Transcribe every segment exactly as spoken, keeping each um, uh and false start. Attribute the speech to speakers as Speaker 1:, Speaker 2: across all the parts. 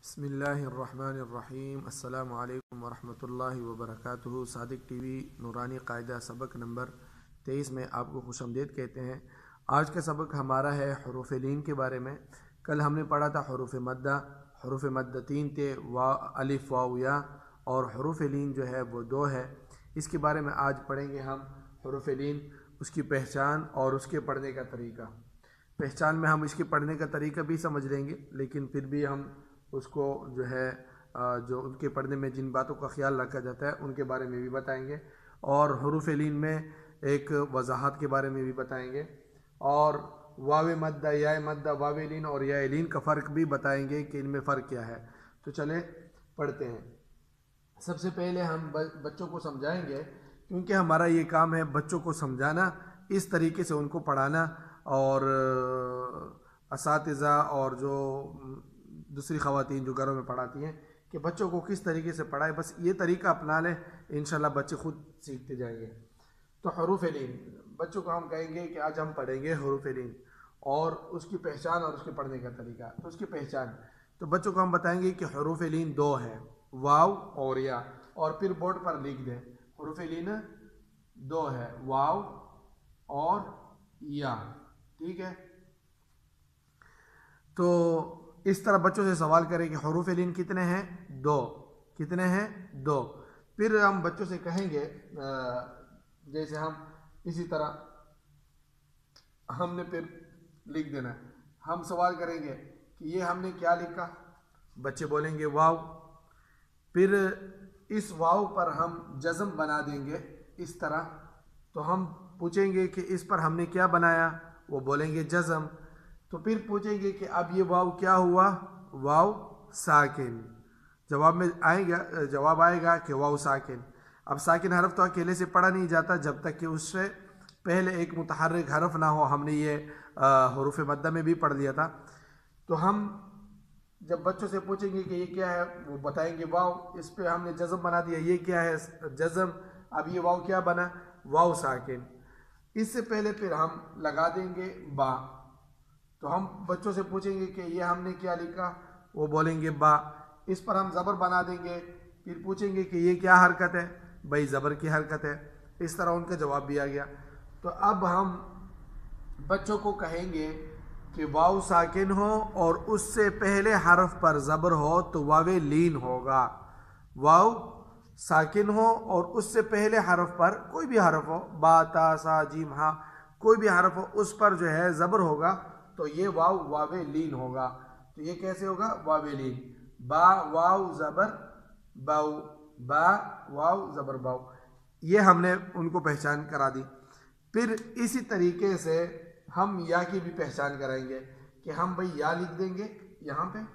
Speaker 1: بسم اللہ الرحمن الرحیم۔ السلام علیکم ورحمۃ اللہ وبرکاتہ۔ صادق ٹی وی نورانی قاعدہ سبق نمبر تیئیس میں آپ کو خوش آمدید کہتے ہیں۔ آج کا سبق ہمارا ہے حروف لین کے بارے میں۔ کل ہم نے پڑھا تھا حروف مدہ، حروف مدہ تین تھے، وا الف واو یا، اور حروف لین جو ہے وہ دو ہے۔ اس کے بارے میں آج پڑھیں گے ہم حروف لین، اس کی پہچان اور اس کے پڑھنے کا طریقہ۔ پہچان میں ہم اس کے پڑھنے کا طریقہ بھی سمجھ لیں گے، لیکن پھر بھی ہم اس کو جو ہے جو ان کے پڑھنے میں جن باتوں کا خیال رکھا جاتا ہے ان کے بارے میں بھی بتائیں گے، اور حروف لین میں ایک وضاحت کے بارے میں بھی بتائیں گے، اور واو مدہ، یا مدہ، واو لین اور یا لین کا فرق بھی بتائیں گے کہ ان میں فرق کیا ہے۔ تو چلیں پڑھتے ہیں۔ سب سے پہلے ہم بچوں کو سمجھائیں گے، کیونکہ ہمارا یہ کام ہے بچوں کو سمجھانا، اس طریقے سے ان کو پڑھانا، اور اساتذہ اور جو دوسری خواتین جو گھروں میں پڑھاتی ہیں کہ بچوں کو کس طریقے سے پڑھائے، بس یہ طریقہ اپنا لیں، انشاءاللہ بچے خود سیکھتے جائیں گے۔ تو حروف لین بچوں کو ہم کہیں گے کہ آج ہم پڑھیں گے حروف لین اور اس کی پہچان اور اس کے پڑھنے کا طریقہ۔ تو اس کی پہچان تو بچوں کو ہم بتائیں گے کہ حروف لین دو ہے، واو اور یا، اور پھر بورڈ پر لکھ دیں حروف لین دو ہے، واو اور یا، ٹھیک ہے۔ تو اس طرح بچوں سے سوال کریں کہ حروف لین کتنے ہیں؟ دو۔ کتنے ہیں؟ دو۔ پھر ہم بچوں سے کہیں گے، جیسے ہم اسی طرح ہم نے پھر لکھ دینا ہے، ہم سوال کریں گے کہ یہ ہم نے کیا لکھا؟ بچے بولیں گے واو۔ پھر اس واو پر ہم جزم بنا دیں گے اس طرح، تو ہم پوچھیں گے کہ اس پر ہم نے کیا بنایا؟ وہ بولیں گے جزم۔ تو پھر پوچھیں گے کہ اب یہ واو کیا ہوا؟ واو ساکن۔ جواب میں آئے گا جواب آئے گا کہ واو ساکن۔ اب ساکن حرف تو اکیلے سے پڑھا نہیں جاتا جب تک کہ اس سے پہلے ایک متحرک حرف نہ ہو۔ ہم نے یہ حروف مدہ میں بھی پڑھ لیا تھا۔ تو ہم جب بچوں سے پوچھیں گے کہ یہ کیا ہے، وہ بتائیں گے واو، اس پہ ہم نے جزم بنا دیا، یہ کیا ہے؟ جزم۔ اب یہ واو کیا بنا؟ واو ساکن۔ اس سے پہلے پھر ہم لگا دیں گے با۔ تو ہم بچوں سے پوچھیں گے کہ یہ ہم نے کیا لکھا؟ وہ بولیں گے با۔ اس پر ہم زبر بنا دیں گے، پھر پوچھیں گے کہ یہ کیا حرکت ہے؟ بھائی زبر کی حرکت ہے۔ اس طرح ان کا جواب بھی آ گیا۔ تو اب ہم بچوں کو کہیں گے کہ واو ساکن ہو اور اس سے پہلے حرف پر زبر ہو تو واو لین ہوگا۔ واو ساکن ہو اور اس سے پہلے حرف پر کوئی بھی حرف ہو، با، تا، سا، جیم، ہا، کوئی بھی حرف ہو، اس پر جو ہے زبر ہوگا تو یہ واو واو لین ہوگا۔ تو یہ کیسے ہوگا؟ واو لین۔ با واو زبر باو، با واو زبر باو۔ یہ ہم نے ان کو پہچان کرا دی۔ پھر اسی طریقے سے ہم یا کی بھی پہچان کرائیں گے کہ ہم بھئی یا لکھ دیں گے یہاں پہ،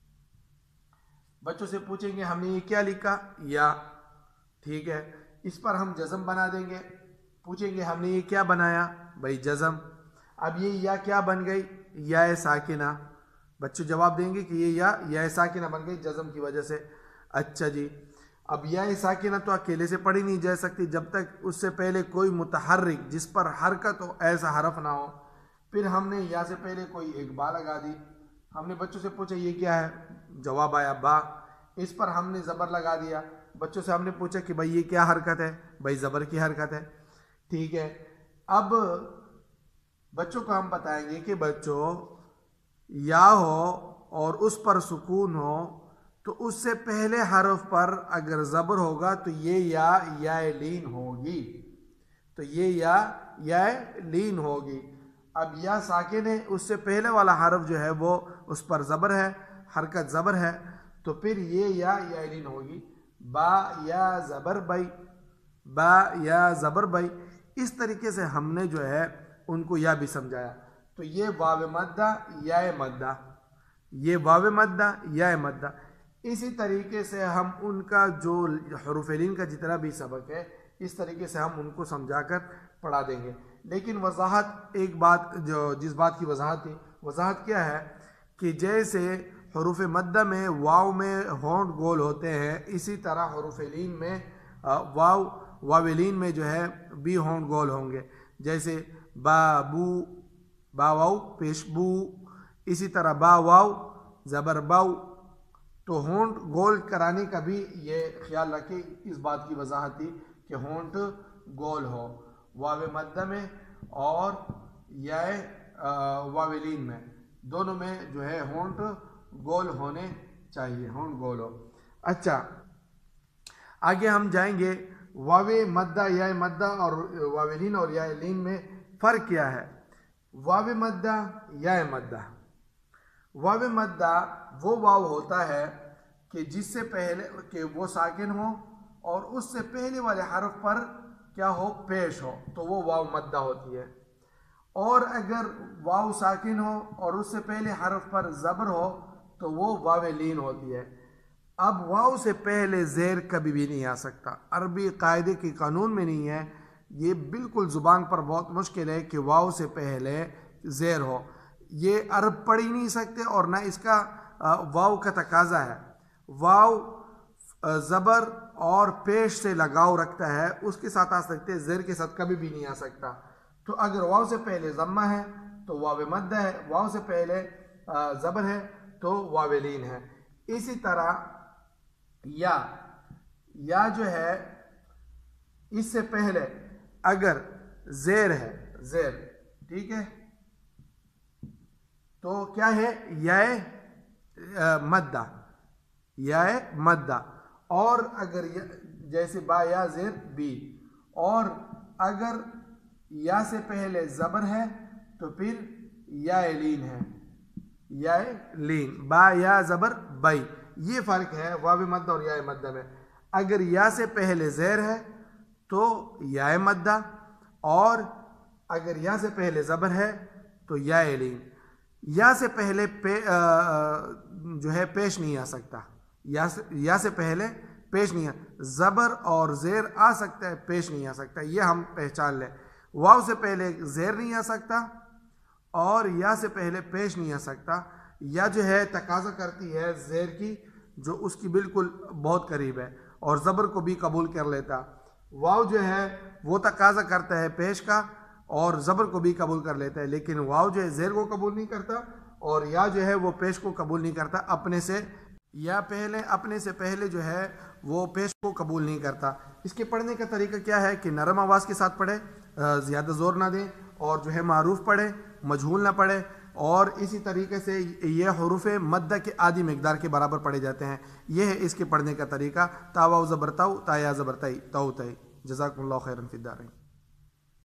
Speaker 1: بچوں سے پوچھیں گے ہم نے یہ کیا لکھا؟ یا، ٹھیک ہے۔ اس پر ہم جزم بنا دیں گے، پوچھیں گے ہم نے یہ کیا بنایا؟ بھئی جزم۔ اب یہ یا کیا بن گئی؟ یا ساکنہ۔ بچے جواب دیں گے کہ یہ یا یا ساکنہ بن گئی جزم کی وجہ سے۔ اچھا جی، اب یا ساکنہ تو اکیلے سے پڑھی نہیں جا سکتی جب تک اس سے پہلے کوئی متحرک جس پر حرکت ہو ایسا حرف نہ ہو۔ پھر ہم نے یا سے پہلے کوئی ایک با لگا دی۔ ہم نے بچوں سے پوچھا یہ کیا ہے؟ جواب آیا با۔ اس پر ہم نے زبر لگا دیا۔ بچوں سے ہم نے پوچھا کہ بھائی یہ کیا حرکت ہے؟ بھائی زبر کی حرکت ہے، ٹھیک ہے۔ اب بچوں کو ہم بتائیں گے کہ بچوں یا ہو اور اس پر سکون ہو تو اس سے پہلے حرف پر اگر زبر ہوگا تو یہ یا یا لین ہوگی، تو یہ یا یا لین ہوگی۔ اب یا ساکن ہے، اس سے پہلے والا حرف جو ہے وہ اس پر زبر ہے، حرکت زبر ہے، تو پھر یہ یا یا لین ہوگی۔ با یا زبر بئی، با یا زبر بئی۔ اس طریقے سے ہم نے جو ہے ان کو یا بھی سمجھایا۔ تو یہ واو مدہ، یا مدہ، یہ واو مدہ، یا مدہ۔ اسی طریقے سے ہم ان کا جو حروف لین کا جتنا بھی سبق ہے اس طریقے سے ہم ان کو سمجھا کر پڑھا دیں گے۔ لیکن وضاحت ایک بات جو جس بات کی وضاحت تھی، وضاحت کیا ہے کہ جیسے حروف مدہ میں واو میں ہونٹ گول ہوتے ہیں، اسی طرح حروف لین میں واو واو لین میں جو ہے بھی ہونٹ گول ہوں گے۔ جیسے با بو، با واو پیش بو، اسی طرح با واو زبر باو، تو ہونٹ گول کرانے کا بھی یہ خیال رکھے، اس بات کی وضاحت تھی کہ ہونٹ گول ہو واو مدہ میں اور یا واولین میں، دونوں میں جو ہے ہونٹ گول ہونے چاہیے، ہونٹ گول ہو۔ اچھا آگے ہم جائیں گے، واو مدہ یا مدہ اور واولین اور یا لین میں فرق کیا ہے؟ واو مدہ یا مدہ، واو مدہ وہ واو ہوتا ہے کہ جس سے پہلے کہ وہ ساکن ہو اور اس سے پہلے والے حرف پر کیا ہو؟ پیش ہو، تو وہ واو مدہ ہوتی ہے۔ اور اگر واو ساکن ہو اور اس سے پہلے حرف پر زبر ہو تو وہ واو لین ہوتی ہے۔ اب واو سے پہلے زیر کبھی بھی نہیں آ سکتا، عربی قاعدے کی قانون میں نہیں ہے، یہ بالکل زبان پر بہت مشکل ہے کہ واو سے پہلے زیر ہو، یہ عرب پڑھ ہی نہیں سکتے اور نہ اس کا واو کا تقاضا ہے۔ واو زبر اور پیش سے لگاؤ رکھتا ہے، اس کے ساتھ آ سکتے، زیر کے ساتھ کبھی بھی نہیں آ سکتا۔ تو اگر واو سے پہلے ضمہ ہے تو واو مدہ ہے، واو سے پہلے زبر ہے تو واو لین ہے۔ اسی طرح یا یا جو ہے اس سے پہلے اگر زیر ہے، زیر ٹھیک ہے، تو کیا ہے؟ یا مدہ، یا مدہ۔ اور اگر جیسے با یا زیر بی، اور اگر یا سے پہلے زبر ہے تو پھر یا لین ہے، یا لین، با یا زبر بئی۔ یہ فرق ہے واو مدہ اور یا مدہ میں۔ اگر یا سے پہلے زیر ہے تو یا مدہ، اور اگر یا سے پہلے زبر ہے تو یا لین۔ یا سے پہلے پہ جو ہے پیش نہیں آ سکتا، یا سے یا سے پہلے پیش نہیں آ زبر اور زیر آ سکتا ہے، پیش نہیں آ سکتا، یہ ہم پہچان لیں۔ واو سے پہلے زیر نہیں آ سکتا اور یا سے پہلے پیش نہیں آ سکتا۔ یا جو ہے تقاضا کرتی ہے زیر کی جو اس کی بالکل بہت قریب ہے اور زبر کو بھی قبول کر لیتا۔ واو جو ہے وہ تقاضا کرتا ہے پیش کا اور زبر کو بھی قبول کر لیتا ہے، لیکن واو جو ہے زیر کو قبول نہیں کرتا اور یا جو ہے وہ پیش کو قبول نہیں کرتا اپنے سے، یا پہلے اپنے سے پہلے جو ہے وہ پیش کو قبول نہیں کرتا۔ اس کے پڑھنے کا طریقہ کیا ہے کہ نرم آواز کے ساتھ پڑھے، زیادہ زور نہ دیں، اور جو ہے معروف پڑھے، مجہول نہ پڑھے، اور اسی طریقے سے یہ حروف مدہ کے آدھی مقدار کے برابر پڑھے جاتے ہیں۔ یہ ہے اس کے پڑھنے کا طریقہ، تا واو زبر تاؤ، تا یا زبر تائی، تو تائی۔ جزاکم اللہ خیرا فی الدارین۔